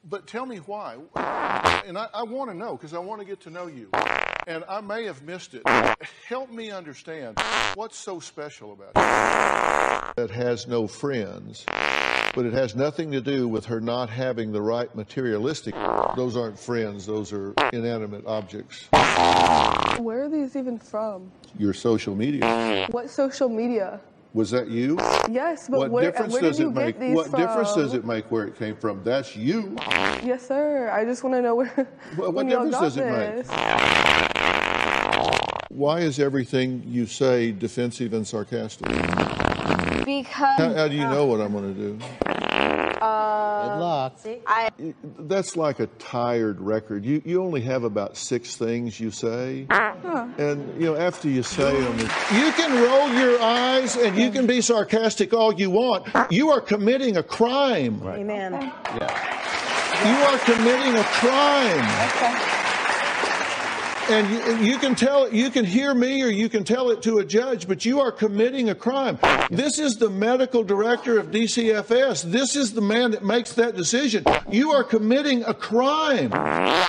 But tell me why. And I want to know, because I want to get to know you. And I may have missed it. Help me understand, what's so special about it? That has no friends, but it has nothing to do with her not having the right materialistic. Those aren't friends, those are inanimate objects. Where are these even from? Your social media. What social media? Was that you? Yes, but What difference where does did you it make? get these What from? difference does it make where it came from? That's you. Yes, sir. I just want to know where. What when y'all difference got does it this. make? Why is everything you say defensive and sarcastic? Because How do you know what I'm going to do? Good luck. That's like a tired record. You only have about 6 things you say. And, after you say them, you can roll your eyes and you can be sarcastic all you want. You are committing a crime. Right. Amen. Yeah. You are committing a crime. Okay. And you can tell it, you can hear me or you can tell it to a judge, but you are committing a crime. This is the medical director of DCFS. This is the man that makes that decision. You are committing a crime.